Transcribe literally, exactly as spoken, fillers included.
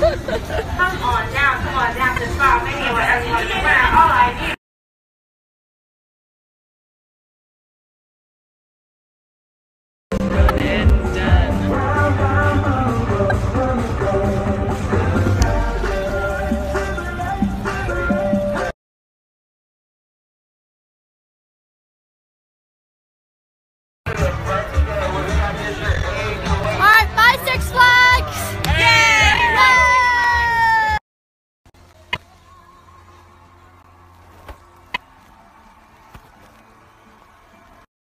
Come on now, come on now, this far, maybe what everyone, all I need.